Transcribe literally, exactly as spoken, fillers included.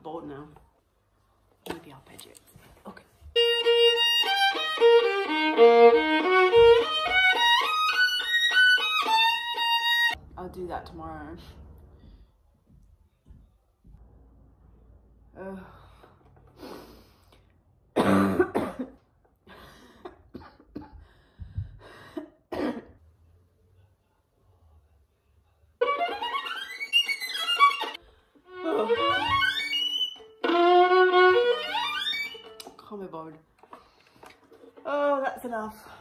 bored now. Maybe I'll edge it. Okay. I'll do that tomorrow. Uh. Can't be bothered. Oh, that's enough.